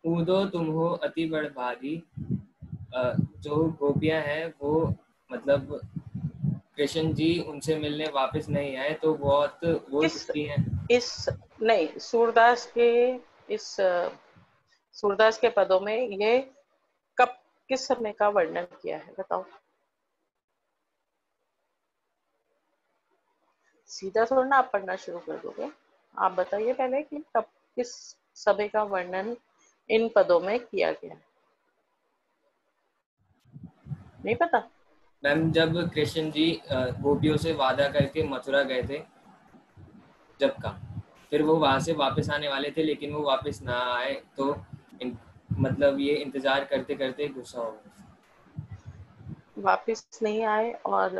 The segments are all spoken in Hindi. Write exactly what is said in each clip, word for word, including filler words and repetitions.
ऊदो तुम हो अति बड़भागी। अ, जो गोपियां हैं वो मतलब कृष्ण जी उनसे मिलने वापस नहीं आए तो बहुत वो किस दुखी हैं। इस नहीं, सूरदास के इस अ, सूरदास के पदों में ये कब किस समय का वर्णन किया है बताओ। सीधा थोड़ा ना आप पढ़ना शुरू कर दोगे। आप बताइए पहले कि कब किस समय का वर्णन इन पदों में किया गया है। नहीं पता? मैम जब कृष्ण जी अ, गोपियों से वादा करके मथुरा गए थे जब का, फिर वो वहां से वापस आने वाले थे लेकिन वो वापस ना आए तो इन, मतलब ये इंतजार करते करते गुस्सा हो गए। वापिस नहीं आए और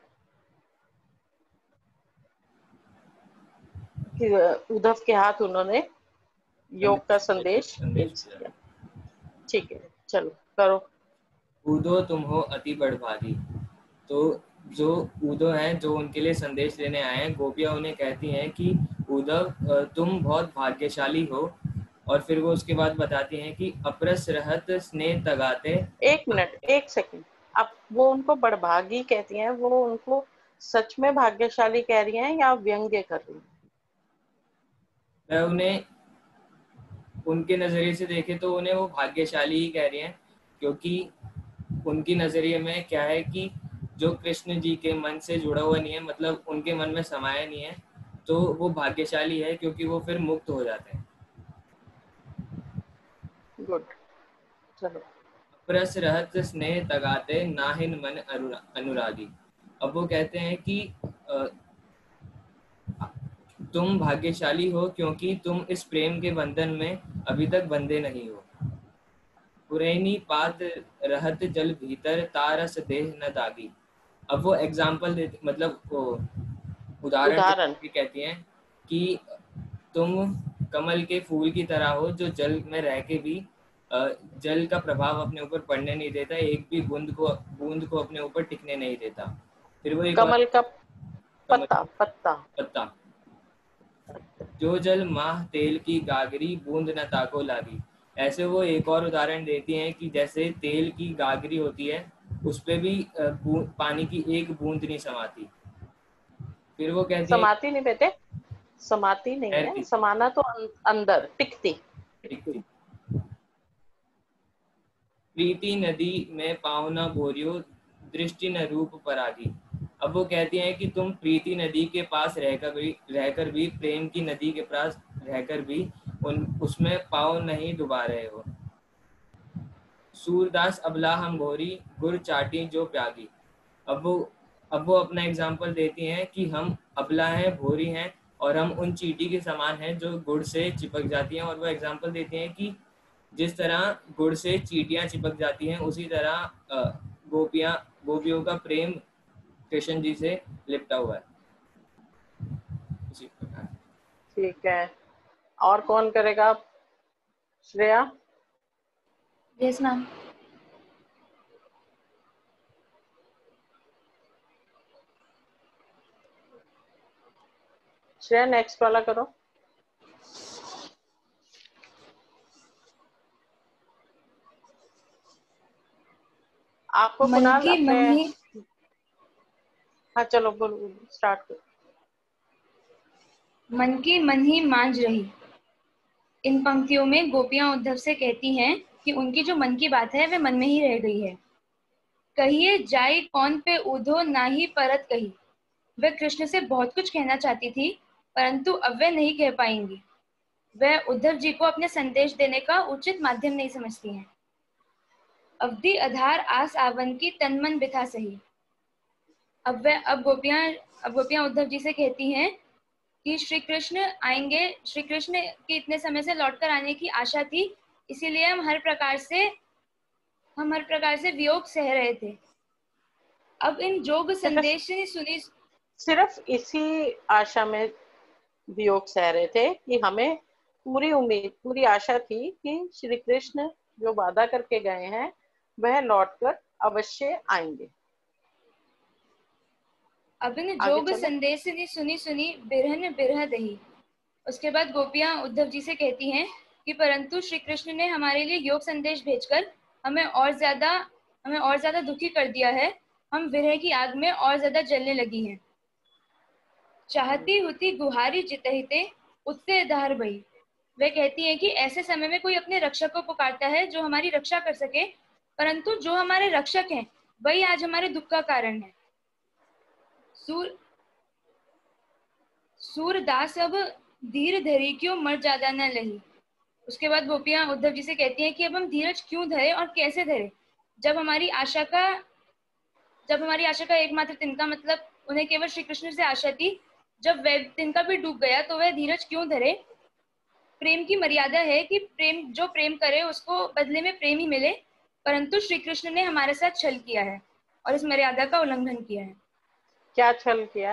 कि उद्धव के हाथ उन्होंने योग का संदेश संदेश संदेश भेज भेजा। दिया। ठीक है, चलो करो। ऊदो तुम हो अति बड़भागी। तो जो ऊदो हैं जो उनके लिए संदेश लेने आए हैं, गोपियां उन्हें कहती हैं कि उद्धव अ, तुम बहुत भाग्यशाली हो। और फिर वो उसके बाद बताती हैं कि अपरस रहत स्नेह तगाते। एक मिनट, एक सेकंड। अब वो उनको बड़भागी कहती हैं, वो उनको सच में भाग्यशाली कह रही हैं या व्यंग्य कर रही हैं? मैं उन्हें उनके नजरिए से देखे तो उन्हें वो भाग्यशाली ही कह रही हैं, क्योंकि उनकी नजरिए में क्या है कि जो कृष्ण जी के मन से जुड़ा हुआ नहीं है, मतलब उनके मन में समाया नहीं है, तो वो भाग्यशाली है क्योंकि वो फिर मुक्त हो जाते हैं। गुड, चलो। अपरस रहत स्नेह तगाते नाहिन मन अनुरा- अनुरागी। अब वो कहते हैं कि अ, तुम भाग्यशाली हो क्योंकि तुम इस प्रेम के बंधन में अभी तक बंधे नहीं हो। पुरैनी पात रहत जल भीतर तारस देह न दागी। अब वो एग्जाम्पल देते, मतलब वो उदाहरण उदाहरण। देते कहती हैं कि तुम कमल के फूल की तरह हो जो जल में रह के भी अ, जल का प्रभाव अपने ऊपर पड़ने नहीं देता, एक भी बूंद को बूंद को अपने ऊपर टिकने नहीं देता। फिर वो एक और कमल का कमल पत्ता पत्ता। पत्ता। जो जल माह तेल की गागरी बूंद न ताको लागी। ऐसे वो एक और उदाहरण देती हैं कि जैसे तेल की गागरी होती है उस पे भी अ, बूंद पानी की एक बूंद नहीं समाती। फिर वो कहती हैं समाती नहीं बेटे, समाती नहीं है, ठहरती समाना तो अं, अंदर टिकती टिकती। दिखती। प्रीति नदी में पावना भोरियो दृष्टि न रूप परागी। अब वो कहती हैं कि तुम प्रीति नदी के पास रहकर भी रहकर भी प्रेम की नदी के पास रहकर भी उन उसमें पाँव नहीं डुबा रहे हो। सूरदास अबला हम भोरी गुर चाटी जो प्यागी। अब वो अब वो अपना एग्जाम्पल देती हैं कि हम अबला हैं, भोरी हैं, और हम उन चींटी के समान हैं जो गुड़ से चिपक जाती हैं। और वो एग्जाम्पल देती हैं कि जिस तरह गुड़ से चींटियां चिपक जाती हैं उसी तरह अ, गोपियां गोपियों का प्रेम कृष्ण जी से लिपटा हुआ है। इसी प्रकार ठीक है, और कौन करेगा? Shreya. Yes ma'am. Shreya next वाला करो। आपको मन कुणाल की अपने, मन ही हाँ चलो बोलो, स्टार्ट करो। मन की मन ही मांझ रही। इन पंक्तियों में गोपियां उद्धव से कहती हैं कि उनकी जो मन की बात है वह मन में ही रह गई है। कहिए जाई कौन पे ऊधो ना ही परत कही। वह कृष्ण से बहुत कुछ कहना चाहती थी परंतु अब वह नहीं कह पाएंगी। वह उद्धव जी को अपने संदेश देने का उचित माध्यम नहीं समझती हैं। अवधि आधार आस आवन की तन मन बिथा सही। अब वह अब गोपियां अब गोपियां उद्धव जी से कहती हैं कि श्री कृष्ण आएंगे, श्री कृष्ण के इतने समय से लौटकर आने की आशा थी, इसीलिए हम हर प्रकार से हम हर प्रकार से वियोग सह रहे थे। अब इन जोग सिर्फ संदेश ने सुनी। सिर्फ इसी आशा में वियोग सह रहे थे कि हमें पूरी उम्मीद, पूरी आशा थी कि श्री कृष्ण जो वादा करके गए हैं वह लौटकर अवश्य आएंगे। अब इन आगे जोग चलो। संदेश ने सुनी सुनी बिरहन बिरह दही। उसके बाद गोपियां उद्धव जी से कहती हैं कि परंतु श्री कृष्ण ने हमारे लिए योग संदेश भेजकर हमें और ज्यादा हमें और ज्यादा दुखी कर दिया है। हम विरह की आग में और ज्यादा जलने लगी हैं। चाहती हुती गुहारी जितहिते उत्ते दहर भई। वे कहती है कि ऐसे समय में कोई अपने रक्षक को पुकारता है जो हमारी रक्षा कर सके, परंतु जो हमारे रक्षक हैं वही आज हमारे दुख का कारण है। सूर सूरदास अब धीर धरी क्यों मर ज्यादा न लही। उसके बाद गोपियां उद्धव जी से कहती हैं कि अब हम धीरज क्यों धरे और कैसे धरे, जब हमारी आशा का जब हमारी आशा का एकमात्र तिनका, मतलब उन्हें केवल श्री कृष्ण से आशा थी, जब वह तिनका भी डूब गया तो वह धीरज क्यों धरे। प्रेम की मर्यादा है कि प्रेम जो प्रेम करे उसको बदले में प्रेम ही मिले, परंतु श्री कृष्ण ने हमारे साथ छल किया है और इस मर्यादा का उल्लंघन किया है। क्या छल किया?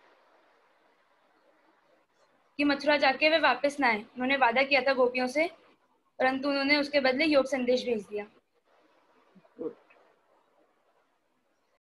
कि मथुरा जाके वे वापस ना आए। उन्होंने वादा किया था गोपियों से, परंतु उन्होंने उसके बदले योग संदेश भेज दिया।